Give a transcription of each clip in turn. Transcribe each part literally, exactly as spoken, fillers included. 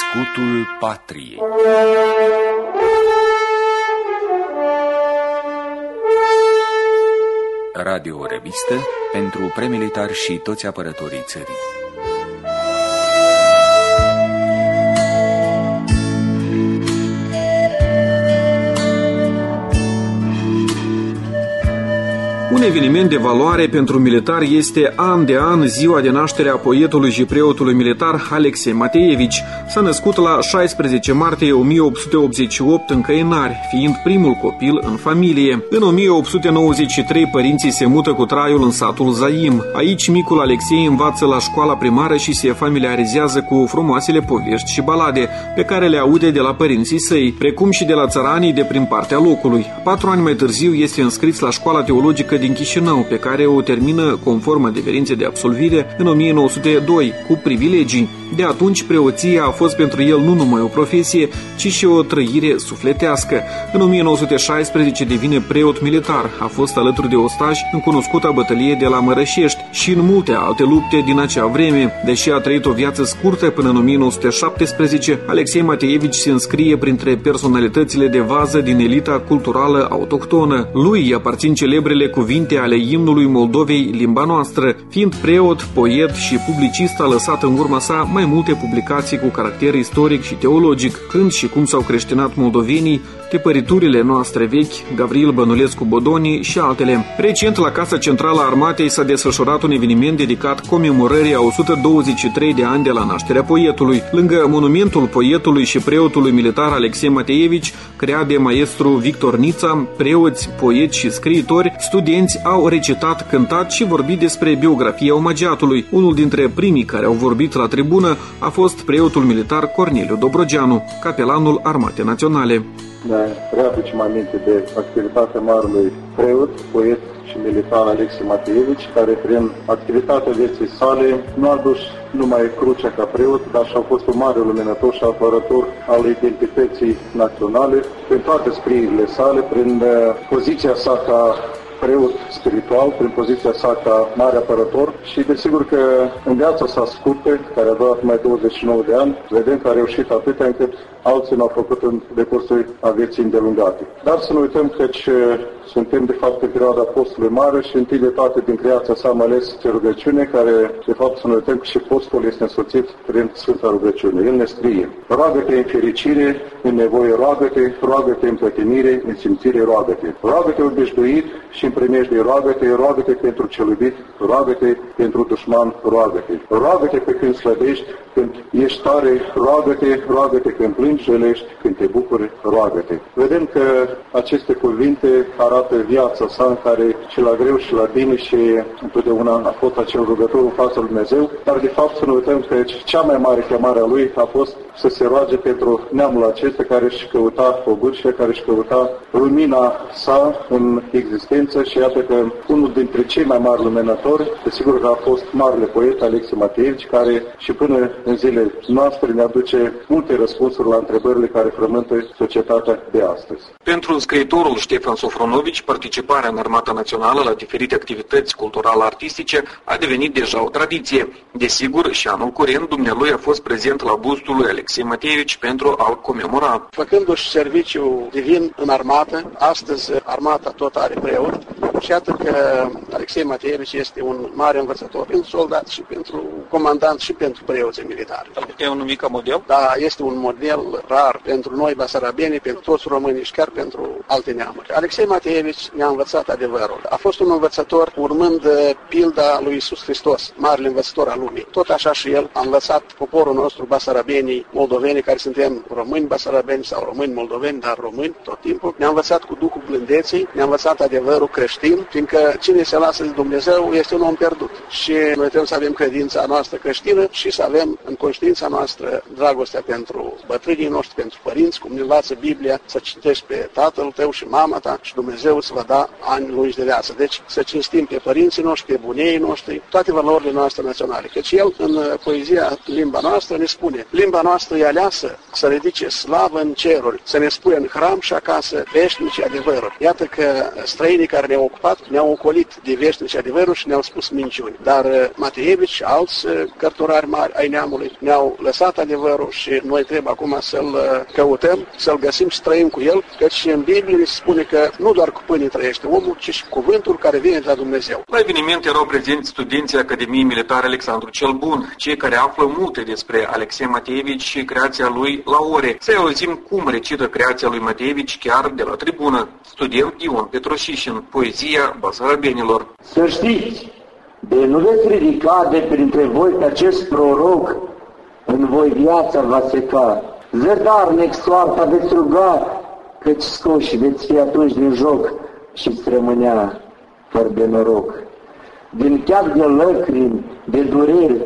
Scutul Patriei. Radio-revistă pentru premilitari și toți apărătorii țării. Un eveniment de valoare pentru militari este an de an ziua de naștere a poetului și preotului militar Alexei Mateevici. S-a născut la șaisprezece martie o mie opt sute optzeci și opt în Căinari, fiind primul copil în familie. În o mie opt sute nouăzeci și trei părinții se mută cu traiul în satul Zaim. Aici micul Alexei învață la școala primară și se familiarizează cu frumoasele povești și balade pe care le aude de la părinții săi, precum și de la țăranii de prin partea locului. Patru ani mai târziu este înscris la școala teologică din Chișinău, pe care o termină conform adeverinței de absolvire în o mie nouă sute doi, cu privilegii. De atunci, preoția a fost pentru el nu numai o profesie, ci și o trăire sufletească. În o mie nouă sute șaisprezece devine preot militar, a fost alături de ostași în cunoscuta bătălie de la Mărășești și în multe alte lupte din acea vreme. Deși a trăit o viață scurtă până în o mie nouă sute șaptesprezece, Alexei Mateevici se înscrie printre personalitățile de vază din elita culturală autohtonă. Lui îi aparțin celebrele cuvinte ale imnului Moldovei, limba noastră. Fiind preot, poet și publicist, a lăsat în urma sa mai multe publicații cu caracter istoric și teologic, când și cum s-au creștinat moldovenii, Tipăriturile noastre vechi, Gavril Bănulescu Bodoni și altele. Recent, la Casa Centrală a Armatei s-a desfășurat un eveniment dedicat comemorării a o sută douăzeci și trei de ani de la nașterea poetului. Lângă monumentul poetului și preotului militar Alexei Mateevici, creat de maestru Victor Nița, preoți, poeți și scriitori, studenți au recitat, cântat și vorbit despre biografia omagiatului. Unul dintre primii care au vorbit la tribună a fost preotul militar Corneliu Dobrogeanu, capelanul Armatei Naționale. Ne readucem aminte de activitatea marelui preot, poet și militar Alexei Mateevici, care prin activitatea vieții sale nu a dus numai crucea ca preot, dar și a fost un mare luminător și apărător al identității naționale, prin toate scrierile sale, prin poziția sa ca preot spiritual, prin poziția sa ca mare apărător și desigur că în viața sa scurtă, care a durat mai douăzeci și nouă de ani, vedem că a reușit atâtea încât alții n-au făcut în decursul a vieții îndelungate. Dar să nu uităm că suntem de fapt în perioada postului mare și întâi de toate din creația sa am ales rugăciune, care de fapt să nu uităm că și postul este însoțit prin Sfânta Rugăciune. El ne scrie: roagă-te în fericire, în nevoie roagă-te, roagă-te în pătimire, în simțire roagă-te. Roagă-te obișnuit și în primejdie roagă-te, roagă-te pentru cel iubit, roagă-te pentru dușman, roagă-te. Roagă-te pe când slăbești, când ești tare, roagă-te, roagă-te când plângi, jelești, când te bucuri, roagă-te. Vedem că aceste cuvinte arată viața sa în care și la greu și la bine și întotdeauna a fost acel rugător în fața lui Dumnezeu, dar de fapt să nu uităm că cea mai mare chemare a lui a fost să se roage pentru neamul acesta care își căuta obârșia, care își căuta lumina sa în existență și iată că unul dintre cei mai mari luminători, desigur că a fost marele poet Alexei Mateevici, care și până în zilele noastre ne aduce multe răspunsuri la întrebările care frământă societatea de astăzi. Pentru scriitorul Ștefan Sofronovici, participarea în Armata Națională la diferite activități cultural-artistice a devenit deja o tradiție. Desigur, și anul curent, dumnealui a fost prezent la bustul lui Alexei Mateevici pentru a-l comemora. Făcându-și serviciu divin în armată, astăzi armata tot are preot și iată că Alexei Mateevici este un mare învățător pentru soldați și pentru comandant și pentru preoții militari. E un numi ca model? Da, este un model rar pentru noi basarabieni, pentru toți românii și chiar pentru alte neamuri. Alexei Mateevici ne-a învățat adevărul. A fost un învățător urmând pilda lui Iisus Hristos, marele învățător al lumii. Tot așa și el a învățat poporul nostru, basarabienii, moldoveni, care suntem români basarabeni sau români moldoveni, dar români tot timpul. Ne-a învățat cu Duhul blândeții, ne-a învățat adevărul creștin, fiindcă cine se lasă de Dumnezeu este un om pierdut. Și noi trebuie să avem credința noastră creștină și să avem în conștiința noastră dragostea pentru bătrânii noștri, pentru părinți, cum ne învață Biblia, să citești pe tatăl tău și mama ta și Dumnezeu îți va da ani lungi de viață. Deci să cinstim pe părinții noștri, pe buneii noștri, toate valorile noastre naționale. Căci el în poezia limba noastră ne spune: limba noastră e aleasă să ridice slavă în ceruri, să ne spune în hram și acasă veșnice adevăruri. Iată că străinii care ne-au preocupat, ne-au ocolit de veșnici adevărul și ne-au spus minciuni. Dar Mateevici și alți cărturari mari ai neamului ne-au lăsat adevărul și noi trebuie acum să-l căutăm, să-l găsim și trăim cu el, căci în Biblie se spune că nu doar cu pâine trăiește omul, ci și cuvântul care vine de la Dumnezeu. La eveniment erau prezenți studenții Academiei Militare Alexandru cel Bun, cei care află multe despre Alexei Mateevici și creația lui la ore. Să auzim cum recită creația lui Mateevici chiar de la tribună. Student Ion Petroșișin, poezia basarabenilor. Să știți, de nu veți ridica de printre voi pe acest proroc, în voi viața va seca. Zădarnic soarta veți ruga, căci scoși veți fi atunci din joc și-ți rămânea fără de noroc. Din cheag de lăcrimi, de dureri,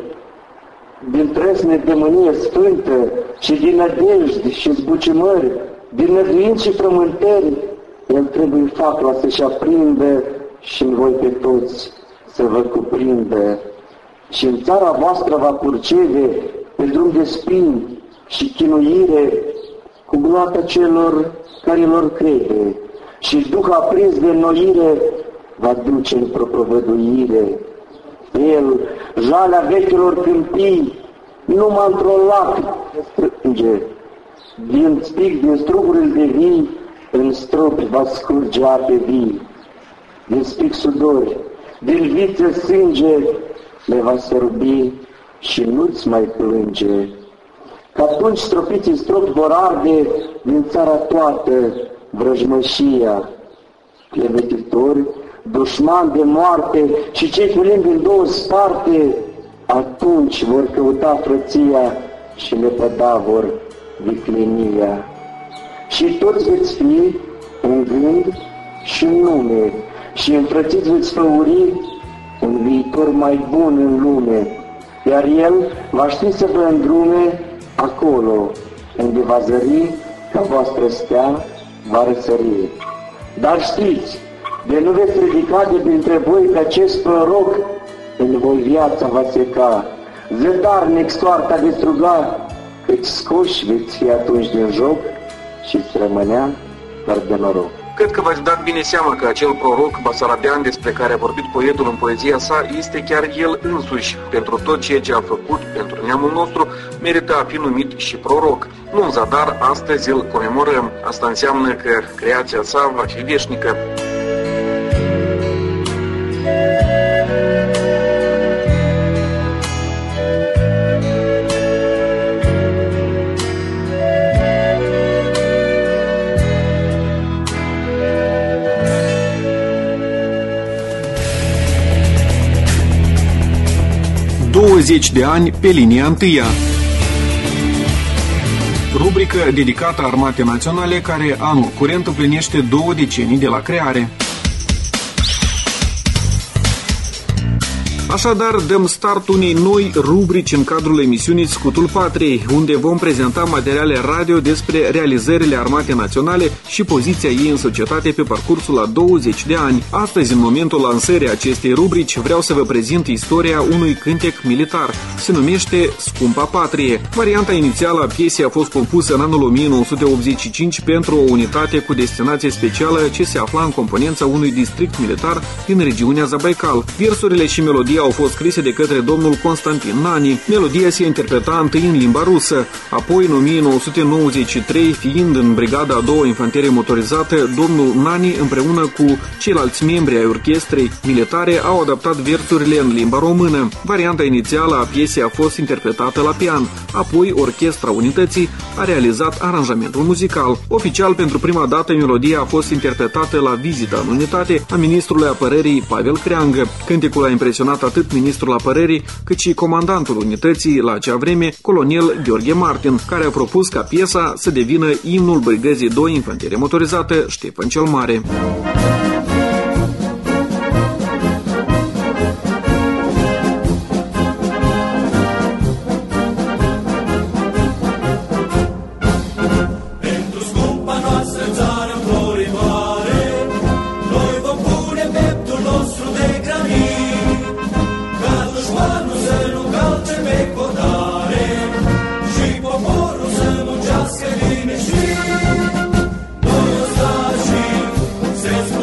din tresne de mânie sfântă și din nădejde și zbucimări, din năduinți și frământări, el trebuie facla să-și aprindă și în voi pe toți să vă cuprindă. Și în țara voastră va curcede pe drum de spini și chinuire cu gloata celor care lor crede și Duh aprins de înnoire va duce în propovăduire. El, jalea vechilor câmpii, numai într-o lacrimi strânge, din spic, din strugurile de vii, în stropi va scurge ape vii, din spic sudori, din viță sânge, le va sorbi și nu-ți mai plânge. Că atunci stropiți în strop vor arde din țara toată vrăjmășia. Clevetitori, dușmani de moarte și cei cu limbi în două sparte, atunci vor căuta frăția și lepăda vor viclenia. Și toți veți fi în gând și în nume și înfrățiți veți făuri un viitor mai bun în lume, iar El va ști să vă îndrume acolo unde va zări ca voastră stea va răsări. Dar știți, de nu veți ridica de printre voi pe acest proroc, în voi viața va seca, zădarnic soarta veți ruga, căci scoși veți fi atunci din joc și-ți rămânea doar de noroc. Cred că v-ați dat bine seama că acel proroc basarabean despre care a vorbit poetul în poezia sa este chiar el însuși. Pentru tot ceea ce a făcut pentru neamul nostru, merită a fi numit și proroc. Nu în zadar, astăzi îl comemorăm. Asta înseamnă că creația sa va fi veșnică. douăzeci de ani pe linia întâia. Rubrică dedicată Armatei Naționale, care anul curent împlinește două decenii de la creare. Așadar, dăm start unei noi rubrici în cadrul emisiunii Scutul Patriei, unde vom prezenta materiale radio despre realizările Armatei Naționale și poziția ei în societate pe parcursul a douăzeci de ani. Astăzi, în momentul lansării acestei rubrici, vreau să vă prezint istoria unui cântec militar. Se numește Scumpa Patrie. Varianta inițială a piesei a fost compusă în anul o mie nouă sute optzeci și cinci pentru o unitate cu destinație specială ce se afla în componența unui district militar din regiunea Zabaikal. Versurile și melodia au fost scrise de către domnul Constantin Nani. Melodia se interpreta întâi în limba rusă, apoi în o mie nouă sute nouăzeci și trei, fiind în brigada a doua infanterie motorizată, domnul Nani împreună cu ceilalți membri ai orchestrei militare au adaptat versurile în limba română. Varianta inițială a piesei a fost interpretată la pian, apoi Orchestra Unității a realizat aranjamentul muzical. Oficial, pentru prima dată, melodia a fost interpretată la vizita în unitate a ministrului apărării Pavel Creangă. Cântecul a impresionat atât ministrul apărării, cât și comandantul unității la acea vreme, colonel Gheorghe Martin, care a propus ca piesa să devină imnul brigăzii doi infanterie motorizată Ștefan cel Mare. Says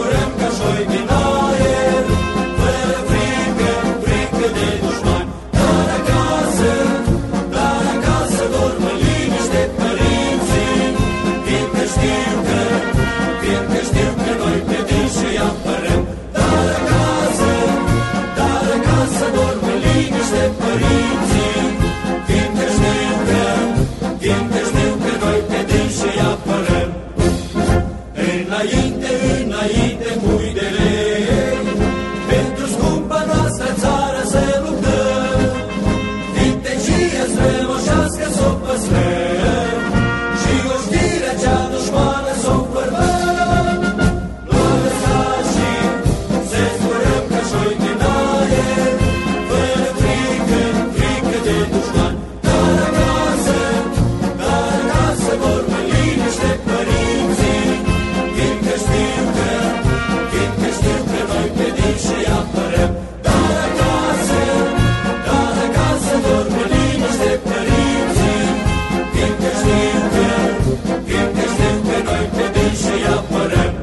părinții, fiindcă știu că, fiindcă știu că noi pe dânsi îi apărăm. Înainte, înainte, mui de lei, pentru scumpa noastră țară să luptăm, vintegie strămoșească s-o păstrăm și oștirea cea dușmană s-o învărbăm. Noi lăsașii să zburăm ca șoi din aer, fără frică, frică de dușman. Dar acasă, dar acasă vorbă liniște părinții, fiindcă știu că, fiindcă știu că noi pe dânsi îi apărăm. Dar acasă, dar acasă vorbă liniște părinții, fiindcă știu că, fiindcă știu că noi pe dânsi îi apărăm.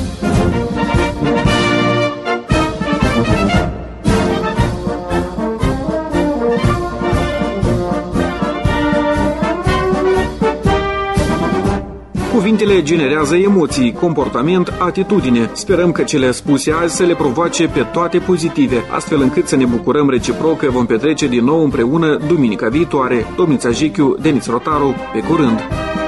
Cuvintele generează emoții, comportament, atitudine. Sperăm că cele spuse azi să le provoace pe toate pozitive, astfel încât să ne bucurăm reciproc că vom petrece din nou împreună duminica viitoare. Domnița Jichiu, Denis Rotaru, pe curând!